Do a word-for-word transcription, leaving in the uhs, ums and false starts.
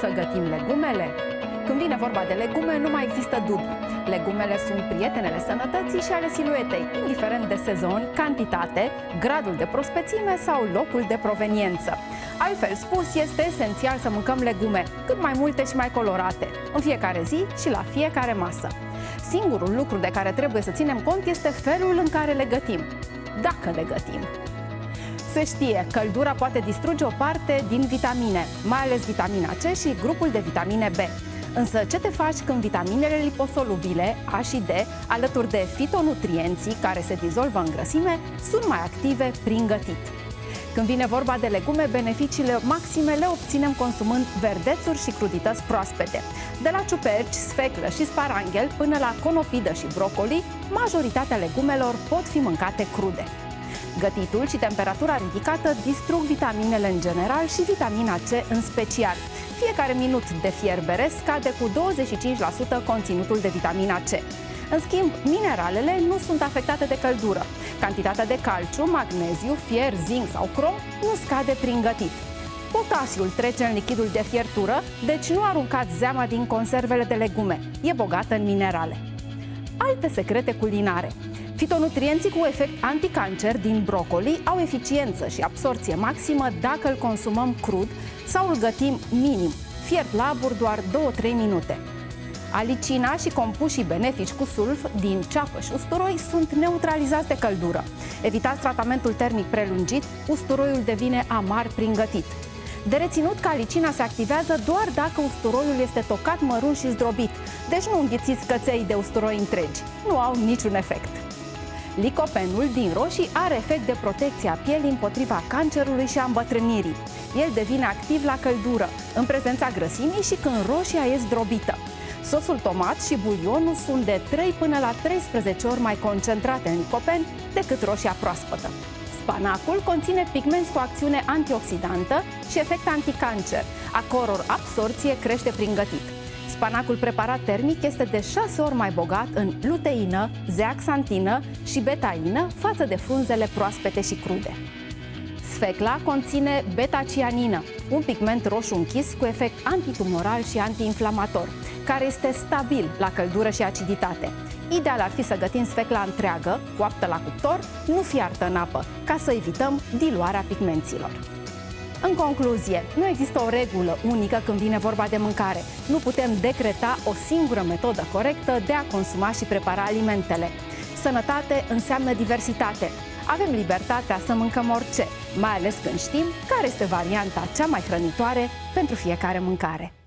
să gătim legumele? Când vine vorba de legume, nu mai există dubii. Legumele sunt prietenele sănătății și ale siluetei, indiferent de sezon, cantitate, gradul de prospețime sau locul de proveniență. Altfel spus, este esențial să mâncăm legume, cât mai multe și mai colorate, în fiecare zi și la fiecare masă. Singurul lucru de care trebuie să ținem cont este felul în care le gătim, dacă le gătim. Se știe, căldura poate distruge o parte din vitamine, mai ales vitamina C și grupul de vitamine B. Însă ce te faci când vitaminele liposolubile, A și D, alături de fitonutrienții care se dizolvă în grăsime, sunt mai active prin gătit? Când vine vorba de legume, beneficiile maxime le obținem consumând verdețuri și crudități proaspete. De la ciuperci, sfeclă și sparanghel până la conopidă și brocoli, majoritatea legumelor pot fi mâncate crude. Gătitul și temperatura ridicată distrug vitaminele în general și vitamina C în special. Fiecare minut de fierbere scade cu douăzeci și cinci la sută conținutul de vitamina C. În schimb, mineralele nu sunt afectate de căldură. Cantitatea de calciu, magneziu, fier, zinc sau crom nu scade prin gătit. Potasiul trece în lichidul de fiertură, deci nu aruncați zeama din conservele de legume. E bogată în minerale. Alte secrete culinare. Fitonutrienții cu efect anticancer din brocoli au eficiență și absorție maximă dacă îl consumăm crud sau îl gătim minim, fiert la abur doar două-trei minute. Alicina și compușii benefici cu sulf din ceapă și usturoi sunt neutralizați de căldură. Evitați tratamentul termic prelungit, usturoiul devine amar prin gătit. De reținut că alicina se activează doar dacă usturoiul este tocat mărunt și zdrobit, deci nu înghițiți căței de usturoi întregi, nu au niciun efect. Licopenul din roșii are efect de protecție a pielii împotriva cancerului și a îmbătrânirii. El devine activ la căldură, în prezența grăsimii și când roșia e zdrobită. Sosul tomat și bulionul sunt de trei până la treisprezece ori mai concentrate în licopen decât roșia proaspătă. Spanacul conține pigmenți cu acțiune antioxidantă și efect anticancer, a căror absorție crește prin gătit. Spanacul preparat termic este de șase ori mai bogat în luteină, zeaxantină și betaină față de frunzele proaspete și crude. Sfecla conține beta-cianină, un pigment roșu închis cu efect antitumoral și antiinflamator, care este stabil la căldură și aciditate. Ideal ar fi să gătim sfecla întreagă, coaptă la cuptor, nu fiartă în apă, ca să evităm diluarea pigmenților. În concluzie, nu există o regulă unică când vine vorba de mâncare. Nu putem decreta o singură metodă corectă de a consuma și prepara alimentele. Sănătate înseamnă diversitate. Avem libertatea să mâncăm orice, mai ales când știm care este varianta cea mai hrănitoare pentru fiecare mâncare.